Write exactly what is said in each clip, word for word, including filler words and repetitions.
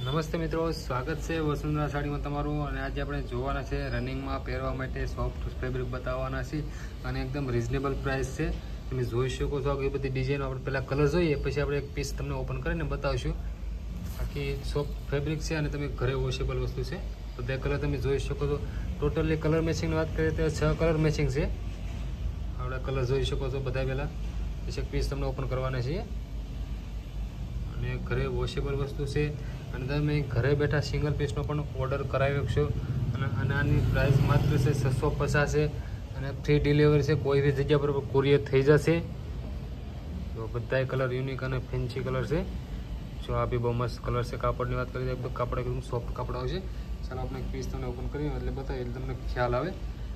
નમસ્તે મિત્રો, સ્વાગત છે વસુંધરા સાડીમાં તમારું। અને આજે આપણે જોવાના છે રનિંગમાં પહેરવા માટે સોફ્ટ ફેબ્રિક બતાવવાના છે અને એકદમ રિઝનેબલ પ્રાઇસ છે। તમે જોઈ શકો છો કે બધી ડિઝાઇન આપણે પહેલાં કલર જોઈએ, પછી આપણે એક પીસ તમને ઓપન કરીને બતાવશું। બાકી સોફ્ટ ફેબ્રિક છે અને તમે ઘરે વોશેબલ વસ્તુ છે। બધા કલર તમે જોઈ શકો છો। ટોટલી કલર મેચિંગની વાત કરીએ તો છ કલર મેચિંગ છે। આપણે કલર જોઈ શકો છો બધા પહેલાં, પછી એક પીસ તમને ઓપન કરવાના છીએ અને ઘરે વોશેબલ વસ્તુ છે અને તમે ઘરે બેઠા સિંગલ પીસનો પણ ઓર્ડર કરાવી શકશો। અને અને આની પ્રાઇસ માત્ર છે છસો પચાસ છે અને ફ્રી ડિલિવરી છે। કોઈ બી જગ્યા પર કુરિયર થઈ જશે। તો બધા કલર યુનિક અને ફેન્સી કલર છે। જો આ બી બહુ મસ્ત કલર છે। કાપડની વાત કરીએ તો કાપડ એકદમ સોફ્ટ કાપડ આવશે। ચાલો આપણે પીસ તમને ઓપન કરીએ એટલે બતાવીએ એટલે તમને ખ્યાલ આવે।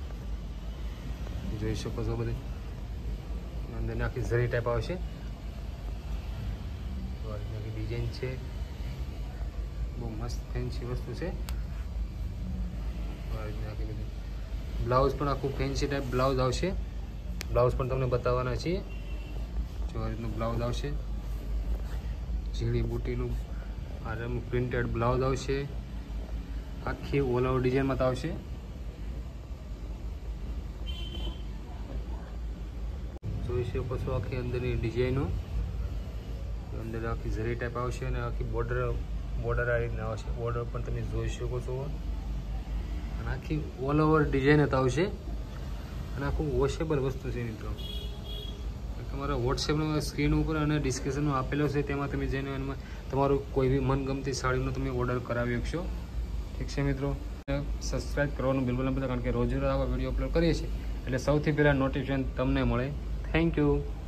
જોઈ શકો છો બધી અંદર આખી ઝરી ટાઈપ આવશે। ડિઝાઇન છે, બહુ મસ્ત ફેન્સી વસ્તુ છે। બ્લાઉઝ પણ આખું ફેન્સી ટાઈપ બ્લાઉઝ આવશે। બ્લાઉઝ પણ તમને બતાવવાના છીએ। જો આ રીતનું બ્લાઉઝ આવશે, ઝીણી બુટીનું આ રીતનું પ્રિન્ટેડ બ્લાઉઝ આવશે। આખી ઓલ ઓવર ડિઝાઇનમાં તો આવશે। જોઈ શકો છો આખી અંદરની ડિઝાઇનો, અંદર આખી ઝરી ટાઈપ આવશે અને આખી બોર્ડર બોર્ડર આ રીતના આવશે। બોર્ડર પણ તમે જોઈ શકો છો અને આખી ઓલ ઓવર ડિઝાઇન જ આવશે અને આખું વોશેબલ વસ્તુ છે મિત્રો। તમારા વોટ્સએપનો સ્ક્રીન ઉપર અને ડિસ્ક્રિપ્શનમાં આપેલો છે, તેમાં તમે જઈને એમાં તમારું કોઈ બી મનગમતી સાડીનો તમે ઓર્ડર કરાવી શકશો। ઠીક છે મિત્રો, સબસ્ક્રાઈબ કરવાનું બિલકુલ ન ભૂલતા, કારણ કે રોજ રોજ આવા વિડીયો અપલોડ કરીએ છીએ એટલે સૌથી પહેલાં નોટિફિકેશન તમને મળે। Thank you.